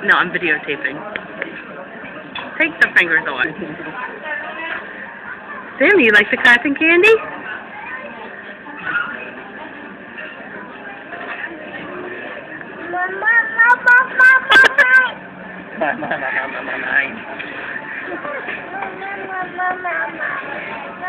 No, I'm videotaping. Take the fingers away. Sammy, you like the cotton candy? Mama.